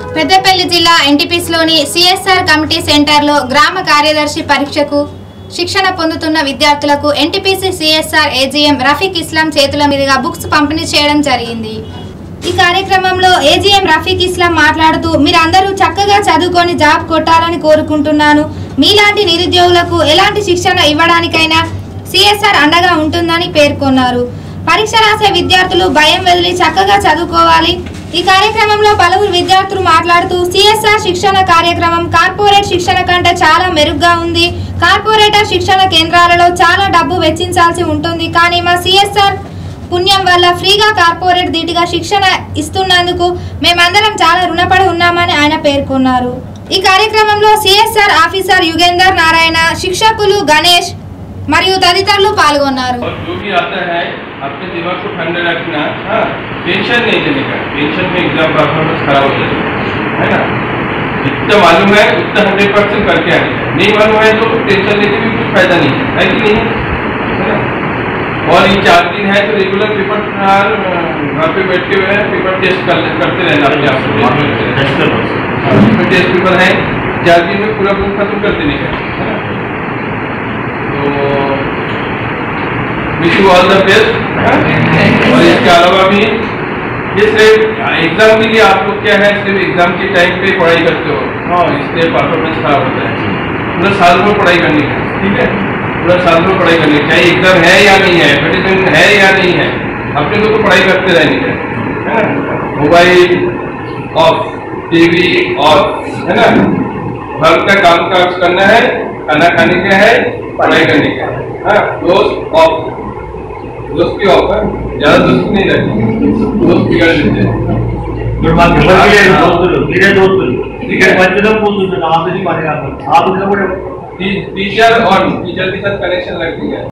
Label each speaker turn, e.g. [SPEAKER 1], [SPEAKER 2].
[SPEAKER 1] పెద్దపల్లి జిల్లా ఎన్టీపీసీలోని CSR committee సెంటర్లో గ్రామ కార్యదర్శి పరీక్షకు శిక్షణ పొందుతున్న విద్యార్థులకు NTPC CSR AGM Rafiq Islam చేతుల మీదుగా బుక్స్ పంపిణీ చేయడం జరిగింది। ఈ కార్యక్రమంలో ఏజీఎం రఫీక్ ఇస్లాం మాట్లాడుతూ మీరందరూ చక్కగా చదువుకొని జాబ్ కొట్టాలని కోరుకుంటున్నాను। మీలాంటి నిరుద్యోగులకు ఎలాంటి శిక్షణ ఇవ్వడానికైనా సిఎస్ఆర్ అండగా ఉంటుందని పేర్కొన్నారు। పరీక్ష రాసే విద్యార్థులు భయం వదిలి చక్కగా చదువుకోవాలి। ఈ కార్యక్రమంలో పలువురు విద్యార్థులు మాట్లాడుతూ సిఎస్ఆర్ శిక్షణ కార్యక్రమం కార్పొరేట్ శిక్షణ కంటే చాలా మెరుగ్గా ఉంది। కార్పొరేటర్ శిక్షణ కేంద్రాలలో చాలా డబ్బు వెచ్చించాల్సి ఉంటుంది, కానీ మా సిఎస్ఆర్ పుణ్యం వల్ల ఫ్రీగా కార్పొరేట్ ధీటుగా శిక్షణ ఇస్తున్నందుకు మేమందరం చాలా రుణపడి ఉన్నామని ఆయన పేర్కొన్నారు। ఈ కార్యక్రమంలో సిఎస్ఆర్ ఆఫీసర్ యుగేందర్ నారాయణ, శిక్షకులు గణేష్ మరియు తదితరులు పాల్గొన్నారు।
[SPEAKER 2] अपने दिमाग को ठंडा रखना। हाँ, टेंशन नहीं लेने का। टेंशन में एग्जाम परफॉर्मेंस खराब हो जाएगा, है ना। जितना मालूम है उतना 100% करके आने का। नहीं मालूम है तो टेंशन लेने में कुछ फायदा नहीं है कि नहीं, है ना। और ये 4 दिन है तो रेगुलर पेपर घर पे बैठ के पेपर टेस्ट करते रहना अपने आप से। टेस्ट पेपर है 4 दिन में पूरा बुक खत्म कर देने का, है ना। तो wish you all the best. और इसके अलावा भी ये सिर्फ एग्जाम के लिए आप लोग क्या है, सिर्फ एग्जाम के टाइम पे पढ़ाई करते हो, हाँ, इसलिए परफॉर्मेंस खराब होता है। पूरा साल भर पढ़ाई करनी है, ठीक है। पूरा साल भर पढ़ाई करनी है, चाहे एग्जाम है या नहीं है, एडवर्टाइजमेंट है या नहीं है, अपने लोग को पढ़ाई करते रहने का, है ना। मोबाइल ऑफ, टीवी ऑफ, है ना। घर का काम काज करना है, खाना खाने का है, पढ़ाई करने का है, हाँ। दोस्त ऑफ, दोस्ती ऑफ है, ज्यादा दोस्ती नहीं रखनी, दोस्त बिगड़ देते हैं। टीचर और टीचर के साथ कनेक्शन रखनी है।